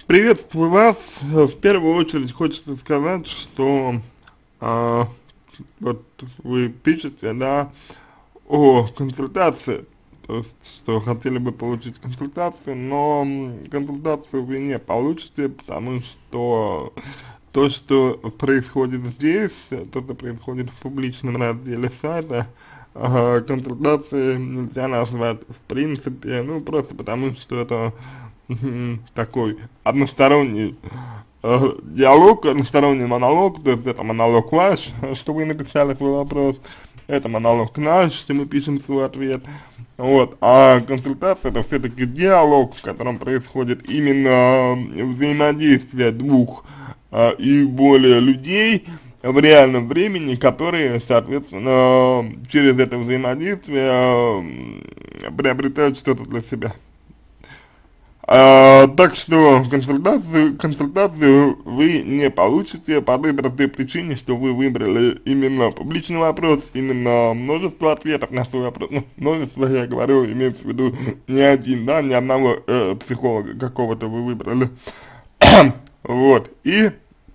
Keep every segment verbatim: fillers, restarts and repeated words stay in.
Приветствую вас. В первую очередь хочется сказать, что а, вот вы пишете, да, о консультации, то есть, что хотели бы получить консультацию, но м, консультацию вы не получите, потому что то, что происходит здесь, то, что происходит в публичном разделе сайта, а, консультации нельзя назвать в принципе, ну, просто потому что это мгм, такой односторонний э, диалог, односторонний монолог, то есть это монолог ваш, что вы написали свой вопрос, это монолог наш, что мы пишем свой ответ, вот, а консультация это все-таки диалог, в котором происходит именно взаимодействие двух а, и более людей в реальном времени, которые, соответственно, через это взаимодействие а, приобретают что-то для себя. А, так что консультацию, консультацию вы не получите по той простой причине, что вы выбрали именно публичный вопрос, именно множество ответов на свой вопрос. Ну, множество, я говорю, имеется в виду не один, да, не одного э, психолога какого-то вы выбрали. Вот, и,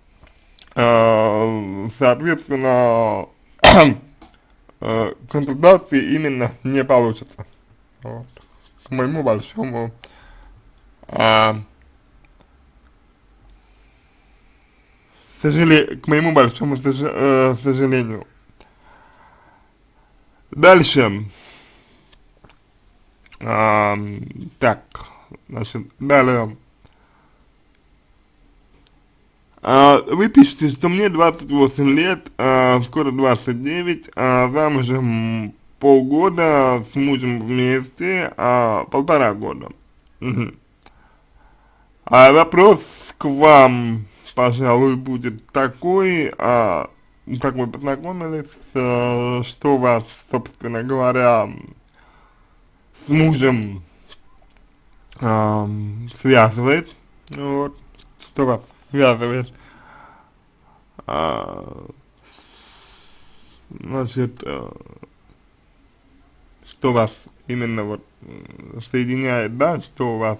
э, соответственно, э, консультации именно не получится. Вот. К моему большому а, сожале... к моему большому сож... э, сожалению. Дальше, а, так, значит, далее, а, вы пишете, что мне двадцать восемь лет, а, скоро двадцать девять, а, замужем полгода, с мужем вместе, а, полтора года. Мгм. А вопрос к вам, пожалуй, будет такой, а, как вы познакомились, а, что вас, собственно говоря, с мужем а, связывает, вот, что вас связывает, а, значит, а, что вас именно вот соединяет, да, что у вас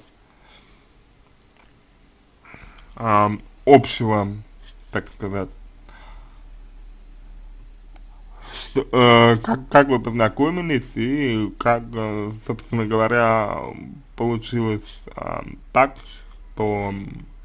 а, общего, так сказать. Что, э, как, как вы познакомились и как, э, собственно говоря, получилось э, так, что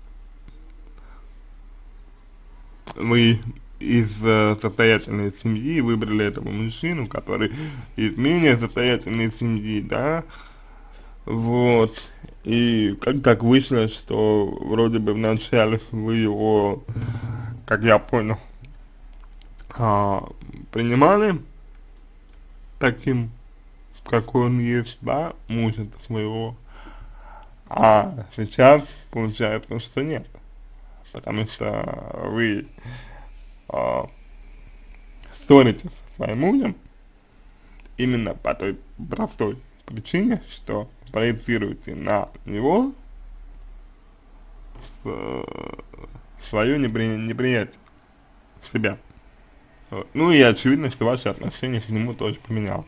вы из э, состоятельной семьи выбрали этого мужчину, который из менее состоятельной семьи, да, вот, и как так вышло, что вроде бы вначале вы его, как я понял, а, принимали таким, какой он есть, да, мужа своего, а сейчас получается, что нет, потому что вы а, ссоритесь со своим мужем именно по той простой причине, что проецируете на него э, свое непри неприятие себя. Вот. Ну и очевидно, что ваше отношение к нему тоже поменялось.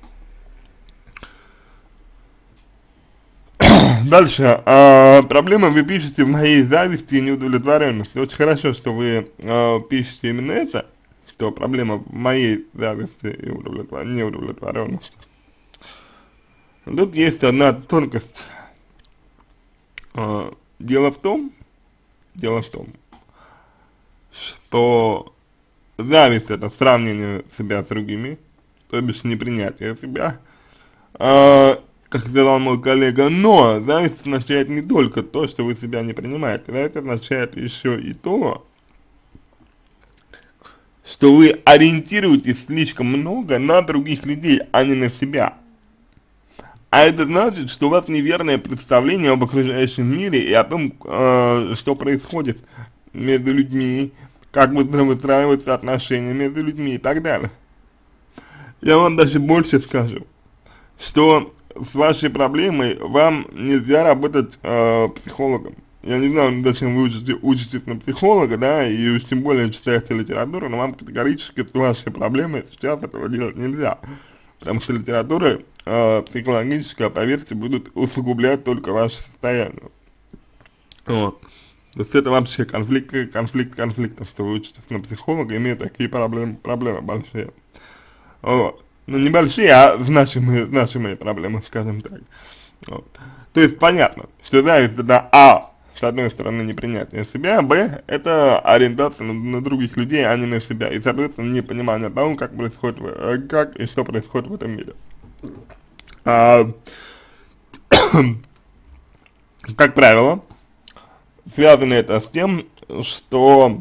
Дальше. А, проблема, вы пишете, в моей зависти и неудовлетворенности. Очень хорошо, что вы а, пишете именно это, что проблема в моей зависти и удовлетвор... неудовлетворенности. Тут есть одна тонкость. А, дело в том, дело в том, что зависть это сравнение себя с другими, то бишь непринятие себя. А, как сказал мой коллега, но зависть означает не только то, что вы себя не принимаете, зависть означает еще и то, что вы ориентируетесь слишком много на других людей, а не на себя. А это значит, что у вас неверное представление об окружающем мире и о том, э, что происходит между людьми, как выстраиваются отношения между людьми и так далее. Я вам даже больше скажу, что с вашей проблемой вам нельзя работать э, психологом. Я не знаю, зачем вы учите, учитесь на психолога, да, и уж тем более читаете литературу, но вам категорически с вашей проблемой сейчас этого делать нельзя. Потому что литература э, психологическая, поверьте, будут усугублять только ваше состояние. Вот. То есть это вообще конфликт, конфликт конфликтов, что вы учитесь на психолога, имея такие проблемы, проблемы большие. Вот. Ну, небольшие, а значимые, значимые проблемы, скажем так. Вот. То есть понятно, что зависть это а, с одной стороны, непринятие себя, б, это ориентация на, на других людей, а не на себя, и, соответственно, непонимание того, как происходит, э, как и что происходит в этом мире. А, как правило, связано это с тем, что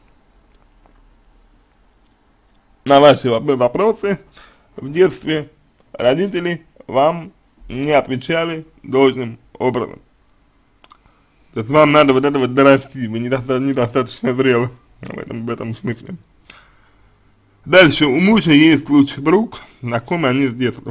на ваши вопросы в детстве родители вам не отвечали должным образом. То есть вам надо вот это вот дорасти, вы недоста недостаточно зрелы в этом, в этом смысле. Дальше, у мужа есть лучший друг, знакомый они с детства.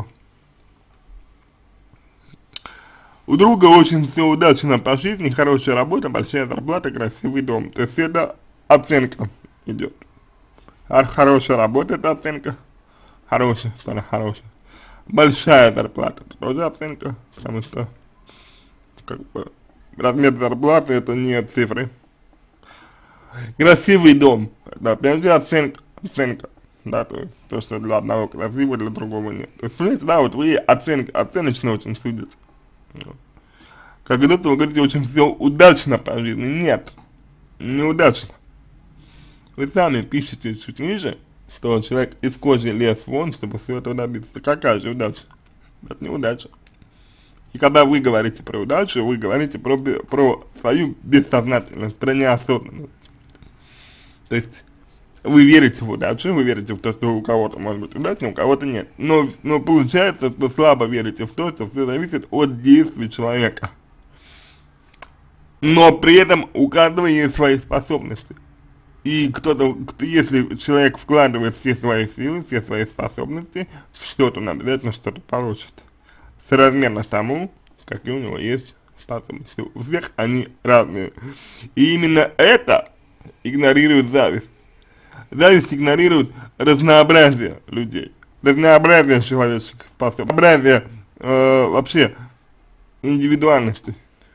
У друга очень все удачно по жизни, хорошая работа, большая зарплата, красивый дом. То есть это оценка идет. Хорошая работа, это оценка. Хорошая, стала хорошая. Большая зарплата, это тоже оценка, потому что как бы размер зарплаты это не цифры. Красивый дом, это опять же оценка, оценка. Да, то есть то, что для одного красиво, для другого нет. То есть, понимаете, да, вот вы оценка, оценочно очень судите. Как будто вы говорите, очень все удачно по жизни. Нет, неудачно. Вы сами пишете чуть ниже, что человек из кожи лез вон, чтобы всего этого добиться. Какая же удача? Это неудача. И когда вы говорите про удачу, вы говорите про, про свою бессознательность, про неосознанность. То есть вы верите в удачу, вы верите в то, что у кого-то может быть удачно, у кого-то нет. Но, но получается, что слабо верите в то, что все зависит от действий человека. Но при этом у каждого есть свои способности. И кто-то, кто, если человек вкладывает все свои силы, все свои способности, что-то он обязательно что-то получит. Соразмерно тому, какие у него есть способности. У всех они разные. И именно это игнорирует зависть. Зависть игнорирует разнообразие людей, разнообразие человеческих способностей, разнообразие э, вообще индивидуальности.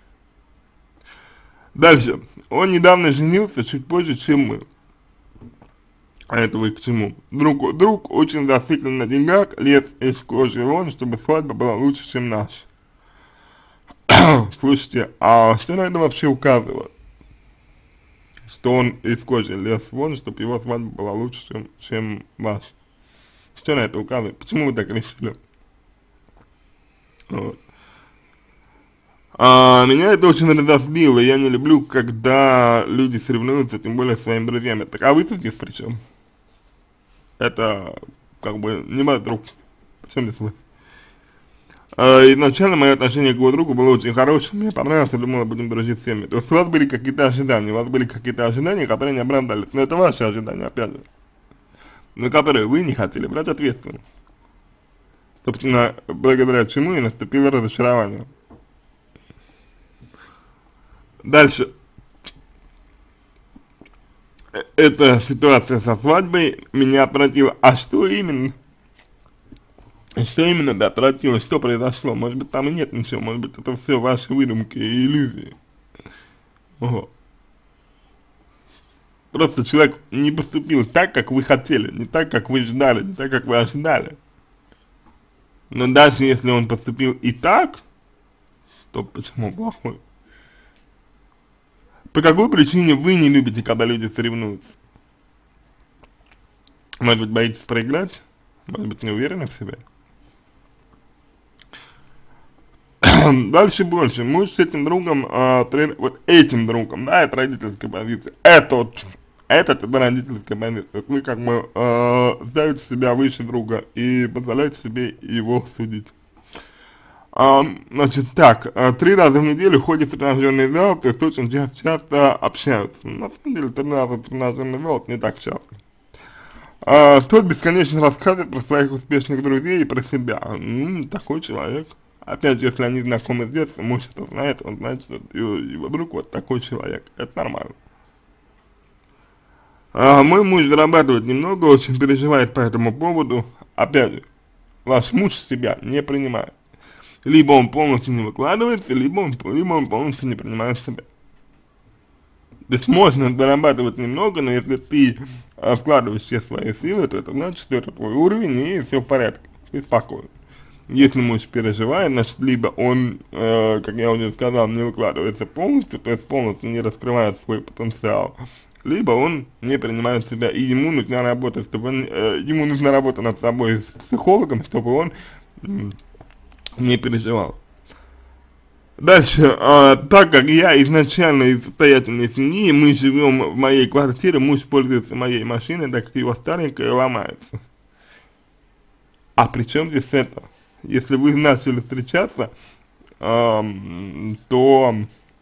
Дальше. Он недавно женился, чуть позже, чем мы. А это вы к чему? Друг, друг очень зациклен на деньгах, лез из кожи вон, чтобы свадьба была лучше, чем наша. Слушайте, а что на это вообще указывает? Что он из кожи лез вон, чтобы его свадьба была лучше, чем, чем ваша. Что на это указывает? Почему вы так решили? Вот. А, меня это очень разозлило, я не люблю, когда люди соревнуются, тем более с своими друзьями. Так, а вы тут здесь при чем? Это, как бы, не мой друг. Почему здесь вы? А, изначально мое отношение к его другу было очень хорошим, мне понравилось, я думала, будем дружить с всеми. То есть у вас были какие-то ожидания, у вас были какие-то ожидания, которые не оправдались. Но это ваши ожидания, опять же, на которые вы не хотели брать ответственность. Собственно, благодаря чему и наступило разочарование. Дальше. Эта ситуация со свадьбой меня отвратила. А что именно? Что именно да, отвратило? Что произошло? Может быть, там и нет ничего. Может быть, это все ваши выдумки и иллюзии. Ого. Просто человек не поступил так, как вы хотели. Не так, как вы ждали. Не так, как вы ожидали. Но даже если он поступил и так, то почему плохой? По какой причине вы не любите, когда люди соревнуются? Может быть, боитесь проиграть? Может быть, не уверены в себе? Дальше больше. Муж с этим другом, а, при, вот этим другом, да, это родительская позиция. Этот, этот, это родительская позиция. То есть вы как бы а, ставите себя выше друга и позволяете себе его судить. А, значит, так, а, три раза в неделю ходит в тренажерный зал, то есть очень часто, часто общаются. На самом деле, три раза в тренажерный зал это не так часто. А, тот бесконечно рассказывает про своих успешных друзей и про себя. Ну, такой человек. Опять же, если они знакомы с детства, муж это знает, он знает, что его, его друг вот такой человек. Это нормально. А, мой муж зарабатывает немного, очень переживает по этому поводу. Опять же, ваш муж себя не принимает. Либо он полностью не выкладывается, либо он, либо он полностью не принимает себя. То есть можно зарабатывать немного, но если ты э, вкладываешь все свои силы, то это значит, что это твой уровень, и все в порядке, ты спокоен. Если муж переживает, значит, либо он, э, как я уже сказал, не выкладывается полностью, то есть полностью не раскрывает свой потенциал, либо он не принимает себя, и ему нужна работа, чтобы он, э, ему нужна работа над собой с психологом, чтобы он м, не переживал. Дальше, а, так как я изначально из состоятельной семьи, мы живем в моей квартире, муж пользуется моей машиной, так как его старенькая ломается. А при чем здесь это? Если вы начали встречаться, эм, то,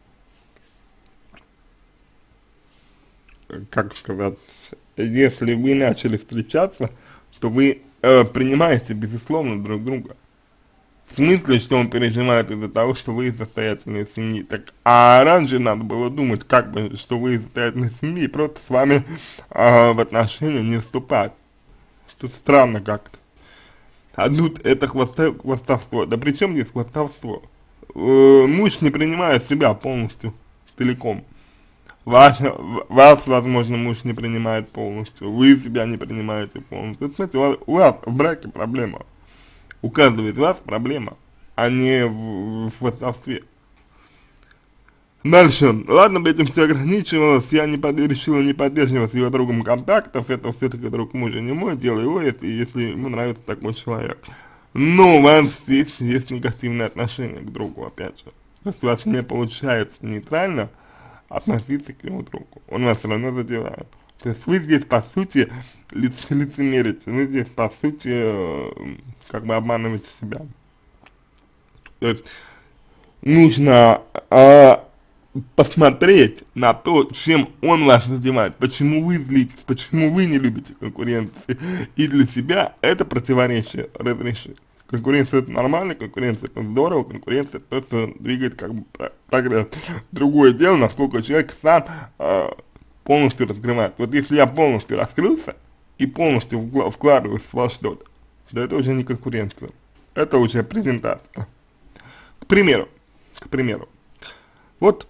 как сказать, если вы начали встречаться, то вы э, принимаете, безусловно, друг друга. В смысле, что он переживает из-за того, что вы из состоятельной семьи. Так, а раньше надо было думать, как бы, что вы из состоятельной семьи, и просто с вами э, в отношения не вступать. Тут странно как-то. А тут это хвоста, хвастовство. Да при чем здесь хвастовство? Э, муж не принимает себя полностью, целиком. Вас, вас, возможно, муж не принимает полностью, вы себя не принимаете полностью. Знаете, у вас, у вас в браке проблема. Указывает вас проблема, а не в, в хвастовстве. Дальше. Ладно бы этим все ограничивалось, я не под, решила не поддерживать с его другом контактов, это все-таки друг мужа не мой, дело его, если, если ему нравится такой человек. Но у вас здесь есть негативное отношение к другу, опять же. То есть у вас не получается нейтрально относиться к его другу, он вас все равно задевает. То есть вы здесь, по сути, лиц, лицемерите, вы здесь, по сути, э, как бы обманываете себя. То есть нужно э, посмотреть на то, чем он вас задевает, почему вы злитесь, почему вы не любите конкуренции, и для себя это противоречие разрешить. Конкуренция это нормально, конкуренция это здорово, конкуренция это то, что двигает как бы прогресс. Другое дело, насколько человек сам э, полностью раскрывает. Вот если я полностью раскрылся и полностью вкладываюсь в вас что-то, то это уже не конкуренция, это уже презентация. К примеру, к примеру, вот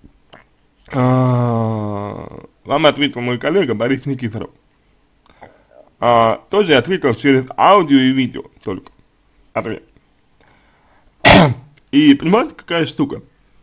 а, вам ответил мой коллега Борис Никифоров. А, тоже ответил через аудио и видео только. Ответ. И понимаете, какая штука?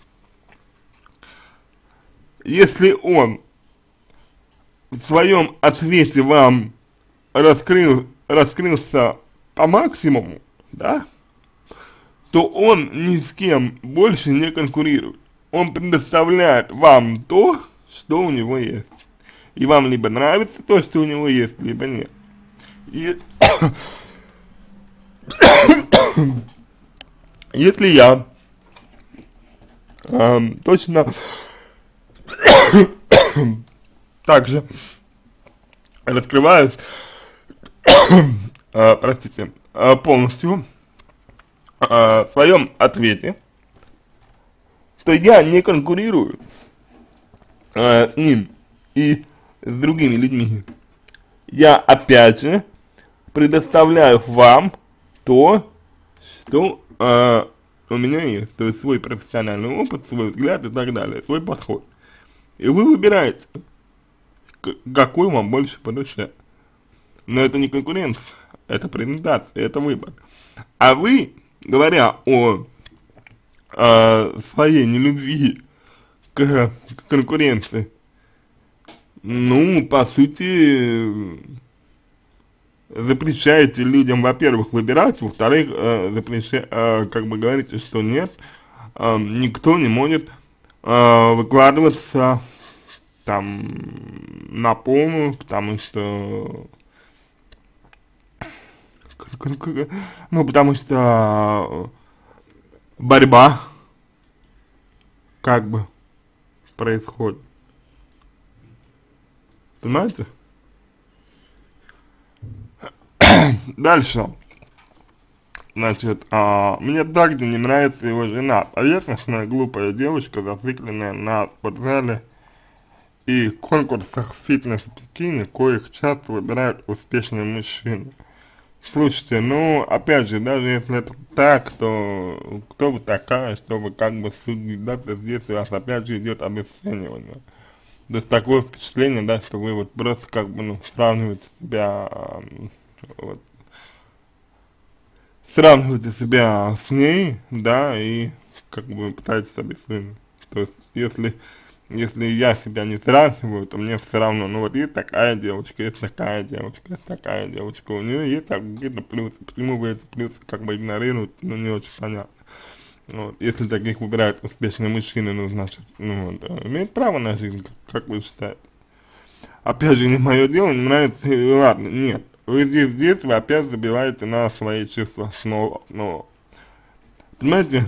Если он в своем ответе вам раскрыл, раскрылся по максимуму, да, то он ни с кем больше не конкурирует. Он предоставляет вам то, что у него есть. И вам либо нравится то, что у него есть, либо нет. И если я э, точно так же раскрываюсь, э, простите, э, полностью э, в своем ответе, то я не конкурирую э, с ним и с другими людьми. Я опять же предоставляю вам то, что э, у меня есть, то есть свой профессиональный опыт, свой взгляд и так далее, свой подход. И вы выбираете, какой вам больше по душе. Но это не конкуренция, это презентация, это выбор. А вы, говоря о э, своей нелюбви к, к конкуренции, ну, по сути, запрещаете людям, во-первых, выбирать, во-вторых, э, запрещаете, э, как бы говорите, что нет, э, никто не может э, выкладываться там на полную, потому что, ну, потому что борьба как бы происходит. Понимаете? Дальше. Значит, а, мне также не нравится его жена. Поверхностная, глупая девушка, зацикленная на спортзале и конкурсах фитнес-бикини, коих часто выбирают успешные мужчины. Слушайте, ну, опять же, даже если это так, то кто вы такая, чтобы как бы судить, да, то здесь у вас опять же идет обесценивание. То есть такое впечатление, да, что вы вот просто как бы, ну, сравниваете себя, ам, вот, сравниваете себя с ней, да, и как бы пытаетесь объяснить. То есть, если, если я себя не сравниваю, то мне все равно, ну вот есть такая девочка, есть такая девочка, есть такая девочка, у нее есть какие-то плюсы, почему вы эти плюсы как бы игнорируете, ну не очень понятно. Вот, если таких выбирают успешные мужчины, ну значит, ну вот, э, имеет право на жизнь, как, как вы считаете? Опять же, не мое дело, не нравится, и ладно, нет. Вы здесь, здесь вы опять забиваете на свои чувства снова, снова. Понимаете,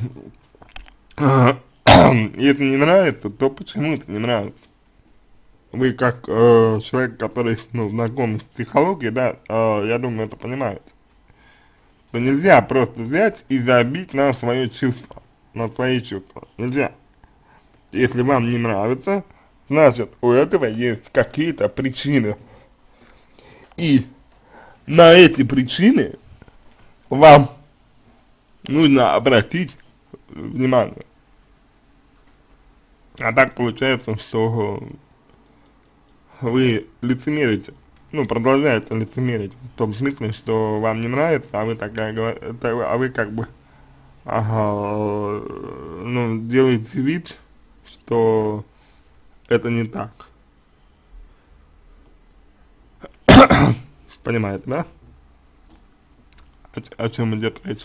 если не нравится, то почему это не нравится? Вы как э, человек, который, ну, знаком с психологией, да, э, я думаю, это понимаете. То нельзя просто взять и забить на свое чувство, на свои чувства. Нельзя. Если вам не нравится, значит, у этого есть какие-то причины. И на эти причины вам нужно обратить внимание. А так получается, что вы лицемерите, ну, продолжаете лицемерить, в том смысле, что вам не нравится, а вы такая, а вы как бы, ага, ну, делаете вид, что это не так. Понимаете, да? О, о чем идет речь.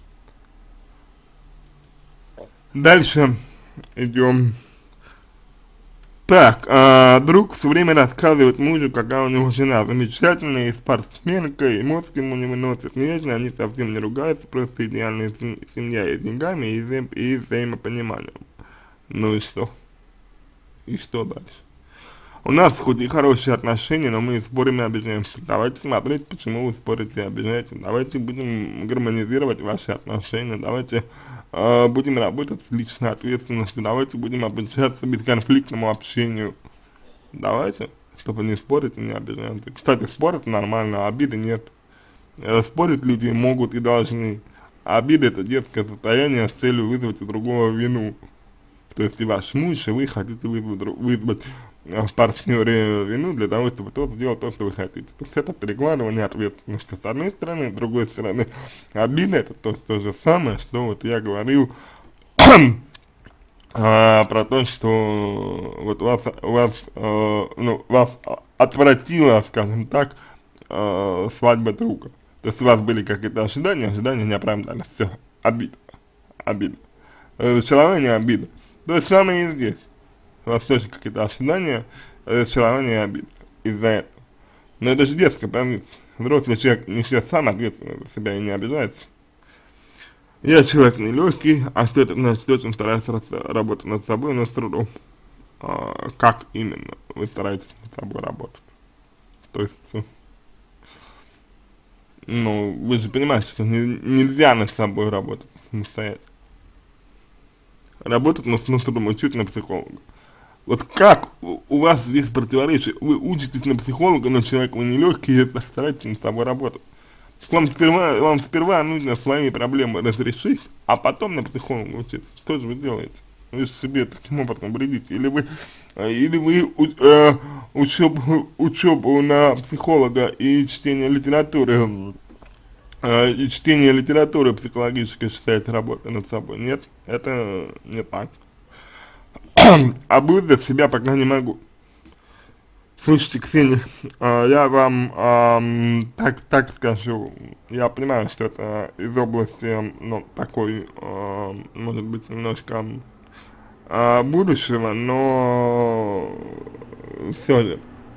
Дальше идем. Так, а, друг все время рассказывает мужу, какая у него жена замечательная, и спортсменка, и мозг ему не выносит нежно, они совсем не ругаются, просто идеальная семья и деньгами, и, взаим, и взаимопониманием. Ну и что? И что дальше? У нас хоть и хорошие отношения, но мы спорим и обижаемся. Давайте смотреть, почему вы спорите и обижаетесь. Давайте будем гармонизировать ваши отношения. Давайте э, будем работать с личной ответственностью. Давайте будем обучаться бесконфликтному общению. Давайте, чтобы не спорить и не обижаться. Кстати, спорить нормально, а обиды нет. Э, спорить люди могут и должны. Обида — это детское состояние с целью вызвать у другого вину. То есть и ваш муж, и вы хотите вызвать, вызвать в партнере вину для того, чтобы тот сделал то, что вы хотите. То есть это перекладывание ответственности с одной стороны, с другой стороны обида — это то, то же самое, что вот я говорил а, про то, что вот вас, вас, э, ну, вас отвратила, скажем так, э, свадьба друга. То есть у вас были какие-то ожидания, ожидания не оправдались. Все, обида, обида. Разочарование, обида. То же самое и здесь. У вас тоже какие-то ожидания, разочарование и обида из-за этого. Но это же детская позиция. Взрослый человек несет сам ответственность за себя и не обижается. Я человек нелегкий, а что это значит? Очень стараюсь работать над собой, но с трудом. А, как именно вы стараетесь над собой работать? То есть, ну, вы же понимаете, что не, нельзя над собой работать самостоятельно. Работать над трудом, учить на психолога. Вот как у вас здесь противоречие? Вы учитесь на психолога, но человек вы нелегкий, и стараетесь над собой работать. Вам сперва, вам сперва нужно свои проблемы разрешить, а потом на психолога учиться. Что же вы делаете? Вы же себе таким образом вредите. Или вы, или вы э, учебу, учебу на психолога и чтение литературы, э, и чтение литературы психологической считаете работой над собой? Нет, это не так. А выдать себя пока не могу. Слушайте, Ксения, э, я вам э, так, так скажу, я понимаю, что это из области, ну, такой, э, может быть, немножко э, будущего, но все же.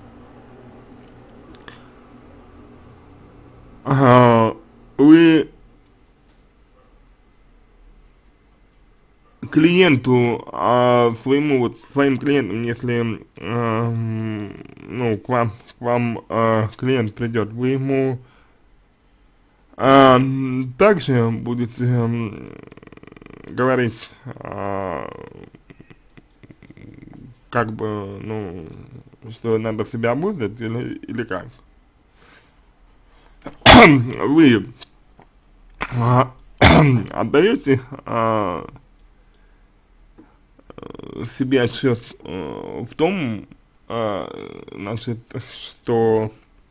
Э, вы клиенту, а, своему, вот, своим клиентам, если, э, ну, к вам, к вам э, клиент придет, вы ему э, также будете э, говорить, э, как бы, ну, что надо себя обуздать, или, или как? Вы э, отдаете э, себе отчет э, в том, э, значит, что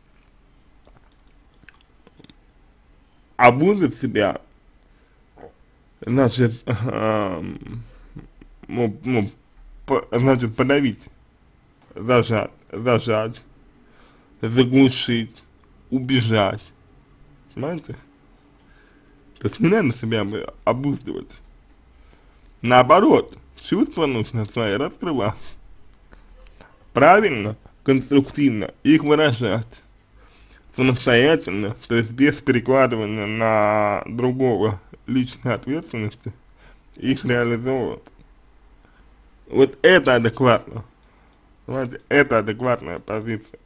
обузить себя, значит, э, ну, ну, по, значит, подавить, зажать, зажать, заглушить, убежать, понимаете? То есть не надо себя обуздывать. Наоборот, чувства нужно свои раскрывать. Правильно, конструктивно их выражать. Самостоятельно, то есть без перекладывания на другого личной ответственности, их реализовывать. Вот это адекватно. Понимаете, это адекватная позиция.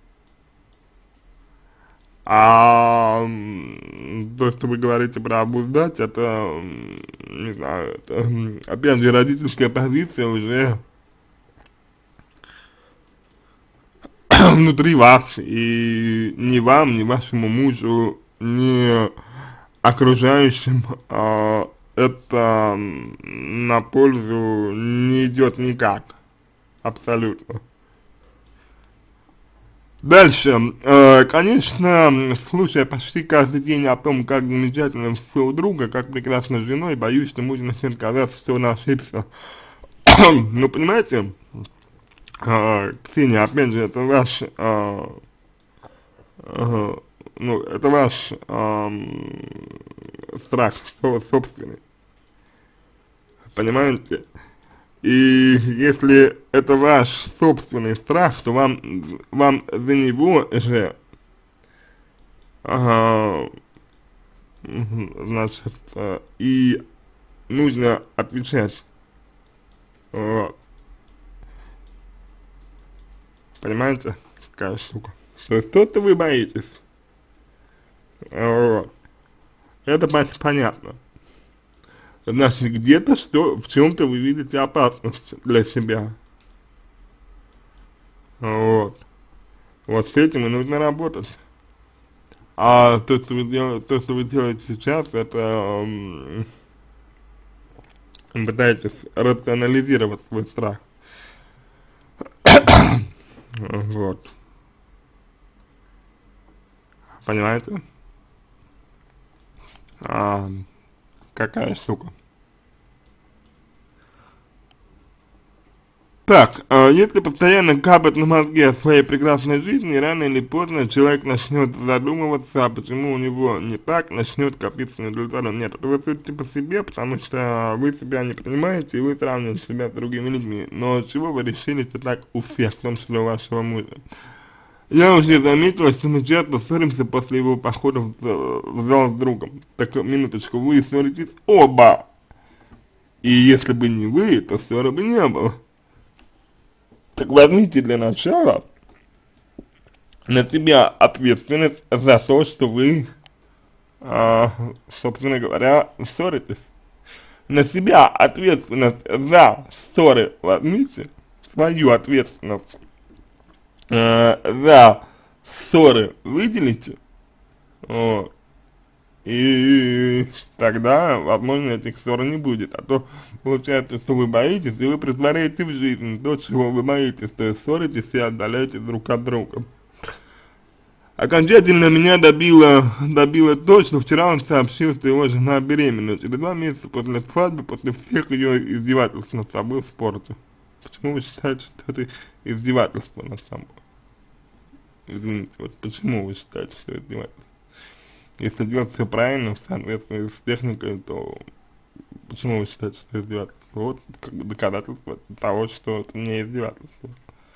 А то, что вы говорите про обуздать, это, не знаю, это, опять же, родительская позиция уже внутри вас, и ни вам, ни вашему мужу, ни окружающим а, это на пользу не идет никак, абсолютно. Дальше, э, конечно, слушая почти каждый день о том, как замечательно все у друга, как прекрасно с женой, боюсь, что муж начнет казаться, что он ошибся. Ну, понимаете, э, Ксения, опять же, это ваш, э, э, ну, это ваш э, страх собственный, понимаете? И если это ваш собственный страх, то вам, вам за него же, ага, значит, и нужно отвечать. Вот. Понимаете, какая штука? То есть то-то вы боитесь. Вот. Это понятно. Значит, где-то что, в чем-то вы видите опасность для себя. Вот. Вот с этим и нужно работать. А то, что вы делаете, то, что вы делаете сейчас, это м, пытаетесь рационализировать свой страх. Вот. Понимаете? А, какая штука. Так, э, если постоянно капать на мозги о своей прекрасной жизни, рано или поздно человек начнет задумываться, а почему у него не так, начнет копиться недовлетворен. Нет, это вы судите по себе, потому что вы себя не принимаете, и вы сравниваете себя с другими людьми. Но чего вы решили, что так у всех, в том числе у вашего мужа? Я уже заметила, что мы часто ссоримся после его похода в, в зал с другом. Так, минуточку, вы ссоритесь оба. И если бы не вы, то ссоры бы не было. Так возьмите для начала на себя ответственность за то, что вы, а, собственно говоря, ссоритесь. На себя ответственность за ссоры возьмите, свою ответственность э, за ссоры выделите, вот, и тогда, возможно, этих ссор не будет. А то получается, что вы боитесь, и вы притворяете в жизнь то, чего вы боитесь, то есть ссоритесь и отдаляетесь друг от друга. Окончательно меня добило, добило то, что вчера он сообщил, что его жена беременна. Через два месяца после свадьбы, после всех ее издевательств над собой в спорте. Почему вы считаете, что это издевательство над собой? Извините, вот почему вы считаете, что это издевательство? Если делать все правильно, в соответствии с техникой, то почему вы считаете, что это издевательство? Вот как бы доказательство того, что это не издевательство.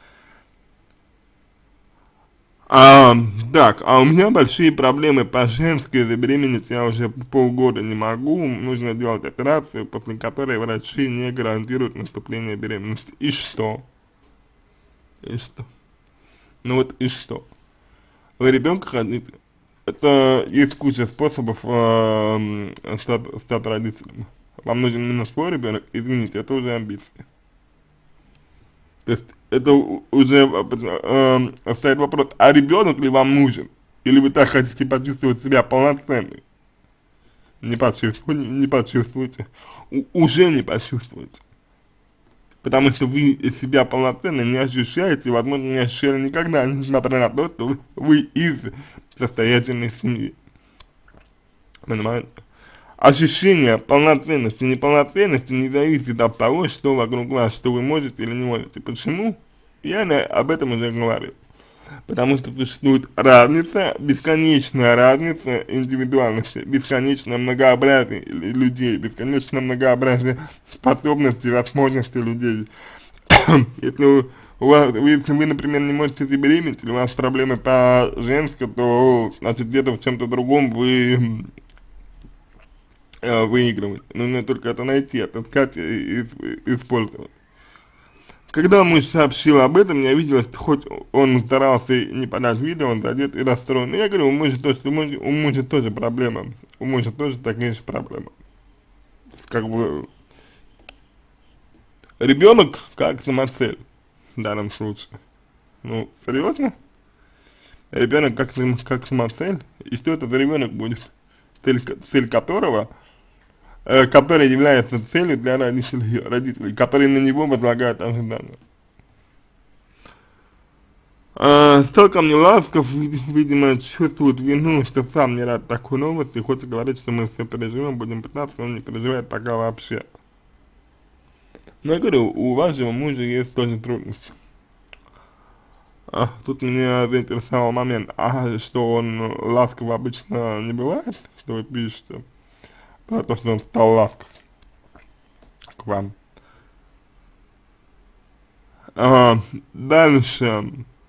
А, так, а у меня большие проблемы по женской, забеременеть я уже полгода не могу, нужно делать операцию, после которой врачи не гарантируют наступление беременности. И что? И что? Ну вот и что? Вы ребенка хотите? Это есть куча способов э, стать, стать родителем. Вам нужен именно свой ребенок, извините, это уже амбиции. То есть это уже э, стоит вопрос, а ребенок ли вам нужен? Или вы так хотите почувствовать себя полноценной? Не почувствуете, не почувствуете, У, уже не почувствуете. потому что вы себя полноценно не ощущаете, возможно, не ощущали никогда, несмотря на то, что вы из состоятельной семьи. Понимаете? Ощущение полноценности и неполноценности не зависит от того, что вокруг вас, что вы можете или не можете. Почему? Я на, об этом уже говорил. Потому что существует разница, бесконечная разница индивидуальности, бесконечное многообразие людей, бесконечное многообразие способностей, возможностей людей. Если вы, у вас, если вы, например, не можете забеременеть, или у вас проблемы по-женски, то, значит, где-то в чем-то другом вы э, выигрываете. Нужно только это найти, отыскать и, и, и использовать. Когда муж сообщил об этом, я видел, что хоть он старался не подать видео, он задет и расстроен. Но я говорю, у мужа тоже, у мужа, у мужа тоже проблема, у мужа тоже такие же проблемы. Как бы ребенок как самоцель в данном случае. Ну, серьезно? Ребенок как, как самоцель? И что это за ребенок будет? Цель, цель которого, э, который является целью для родителей, родителей, которые на него возлагают ожидания. Э, стал ко мне ласков, видимо, чувствует вину, что сам не рад такой новости, хочет говорить, что мы все переживем, будем пытаться, он не переживает пока вообще. Но я говорю, у вашего мужа есть тоже трудности. А, тут меня заинтересовал момент, а что он ласков обычно не бывает, что вы пишете, про то, что он стал ласков к вам. А, дальше.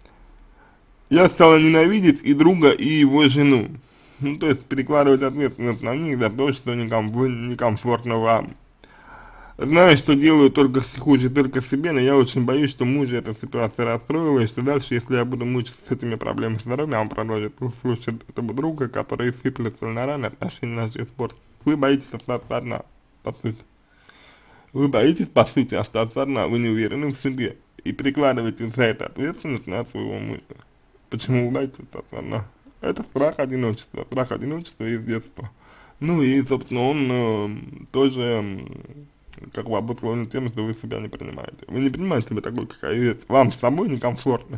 Я стала ненавидеть и друга, и его жену. Ну, то есть перекладывать ответственность на них за то, что некомфортно вам. Знаю, что делаю только хуже только себе, но я очень боюсь, что мужа эта ситуация расстроила, и что дальше, если я буду мучиться с этими проблемами здоровья, он продолжит слушать этого друга, который сыплется на раны, отношения наши испортятся. Вы боитесь остаться одна, по сути. Вы боитесь, по сути, остаться одна, вы не уверены в себе, и перекладываете за это ответственность на своего мужа. Почему вы боитесь остаться одна? Это страх одиночества, страх одиночества из детства. Ну и, собственно, он э, тоже... Э, как бы обусловлено тем, что вы себя не принимаете. Вы не принимаете себя такой, какая есть. Вам с собой некомфортно.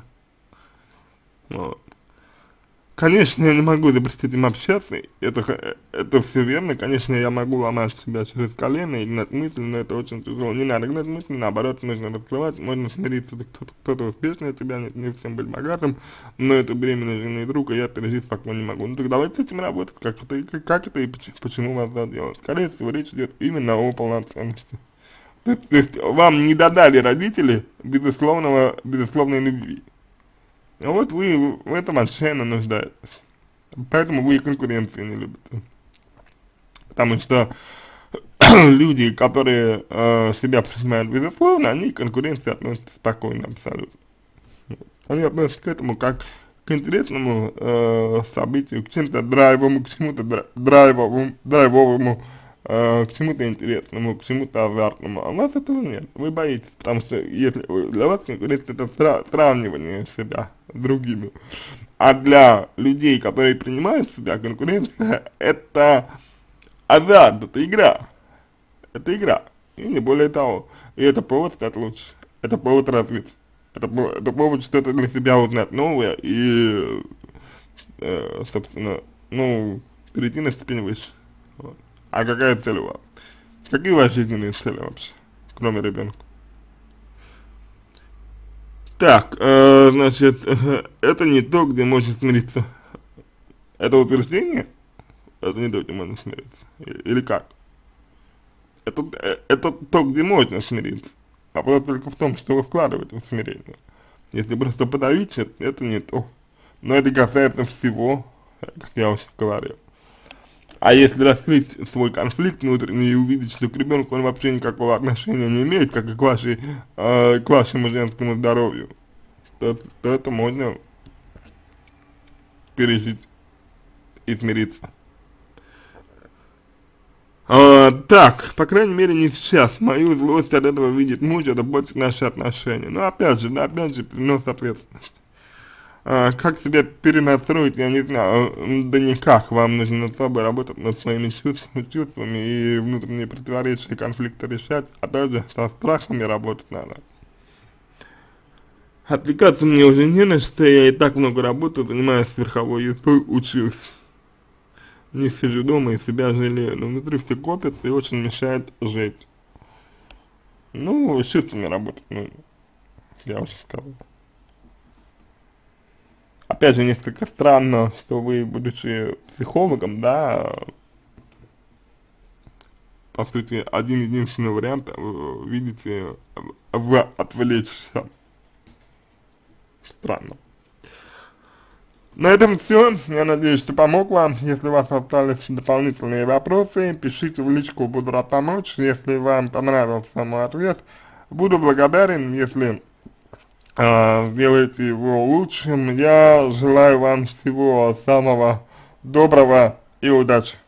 Вот. Конечно, я не могу запретить им общаться, это, это все верно. Конечно, я могу ломать себя через колено и гнать мысли, но это очень тяжело. Не надо гнать мысли, наоборот, нужно раскрывать, можно смириться, кто-то, кто-то успешнее тебя, не, не всем быть богатым, но это беременная жена и друг, и я пережить спокойно не могу. Ну так давайте с этим работать, как это, как, как это и почему, почему вас надо делать. Скорее всего, речь идет именно о полноценности. То, то есть вам не додали родители безусловного, безусловной любви. А вот вы в этом отчаянно нуждаетесь. Поэтому вы и конкуренции не любите. Потому что люди, которые э, себя принимают безусловно, они к конкуренции относятся спокойно абсолютно. Они относятся к этому как к интересному э, событию, к чем-то драйвовому, к чему-то драйвовому, драйвовому, э, к чему-то интересному, к чему-то азартному. А у вас этого нет. Вы боитесь, потому что если для вас конкуренция это сра сравнивание себя с другими. А для людей, которые принимают себя, конкуренция это азарт, это игра. Это игра. И не более того. И это повод стать лучше. Это повод развиться. Это, это повод что-то для себя узнать новое и, э, собственно, ну, перейти на ступень выше. Вот. А какая цель у вас? Какие у вас жизненные цели вообще, кроме ребенка? Так, э, значит, э, это не то, где можно смириться. Это утверждение? Это не то, где можно смириться. Или как? Это, э, это то, где можно смириться. Вопрос только в том, что вы вкладываете в смирение. Если просто подавить, это не то. Но это касается всего, как я уже говорил. А если раскрыть свой конфликт внутренний и увидеть, что к ребенку он вообще никакого отношения не имеет, как и к, вашей, э, к вашему женскому здоровью, то, то это можно пережить и смириться. А, так, по крайней мере не сейчас. Мою злость от этого видит муж, это больше наши отношения. Но опять же, да, опять же, перенос ответственности. А, как себя перенастроить, я не знаю, м, да никак, вам нужно над собой работать, над своими чувствами, чувствами и внутренние противоречия, конфликты решать, опять же, со страхами работать надо. Отвлекаться мне уже не на что, я и так много работаю, занимаюсь верховой ездой, учусь. Не сижу дома и себя жалею, но внутри все копится и очень мешает жить. Ну, с чувствами работать нужно, я уже сказал. Опять же, несколько странно, что вы, будучи психологом, да, по сути, один единственный вариант э, видите в отвлечься. Странно. На этом все. Я надеюсь, что помог вам. Если у вас остались дополнительные вопросы, пишите в личку, буду рад помочь. Если вам понравился мой ответ, буду благодарен, если э, сделаете его лучшим. Я желаю вам всего самого доброго и удачи.